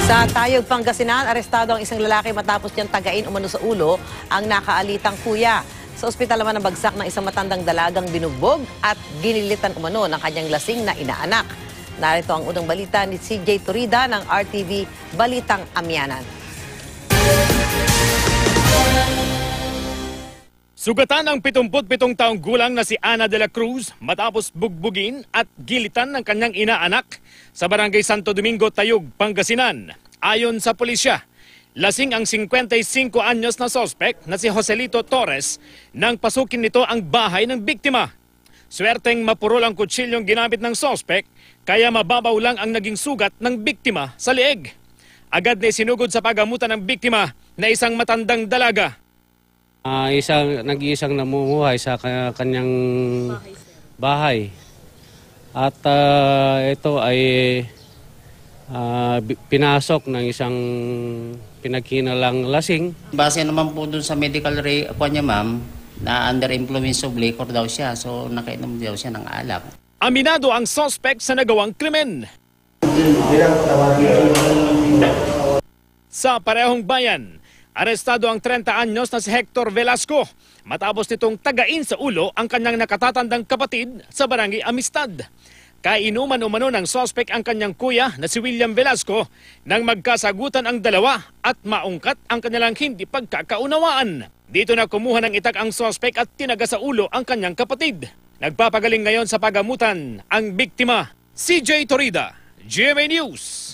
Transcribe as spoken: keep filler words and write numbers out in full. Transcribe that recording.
Sa Tayog, Pangasinan, arestado ang isang lalaki matapos niyang tagain umano sa ulo ang nakaalitang kuya. Sa ospital naman nabagsak ng isang matandang dalagang binugbog at ginilitan umano ng kanyang lasing na inaanak. Narito ang unang balita ni C J Turida ng R T V Balitang Amyanan. Sugatan ang pitungput pitong taong gulang na si Ana de la Cruz matapos bugbugin at gilitan ng kanyang inaanak sa Barangay Santo Domingo, Tayog, Pangasinan. Ayon sa pulisya, lasing ang fifty-five anyos na sospek na si Joselito Torres nang pasukin nito ang bahay ng biktima. Swerteng mapurol ang kutsilyong ginamit ng sospek kaya mababaw lang ang naging sugat ng biktima sa leeg. Agad na isinugod sa pagamutan ng biktima na isang matandang dalaga. Uh, isang, nag-iisang namumuhay sa kanyang bahay. At uh, ito ay uh, pinasok ng isang pinagkinalang lasing. Base naman po dun sa medical report niya, ma'am, na under influence of liquor daw siya. So nakainom daw siya ng alak. Aminado ang suspect sa nagawang krimen. Sa parehong bayan, arestado ang thirty anyos na si Hector Velasco matapos nitong tagain sa ulo ang kanyang nakatatandang kapatid sa Barangay Amistad. Kainuman umano ng sospek ang kanyang kuya na si William Velasco nang magkasagutan ang dalawa at maungkat ang kanilang hindi pagkakaunawaan. Dito na kumuha ng itak ang sospek at tinaga sa ulo ang kanyang kapatid. Nagpapagaling ngayon sa pagamutan ang biktima. C J Torida, G M A News.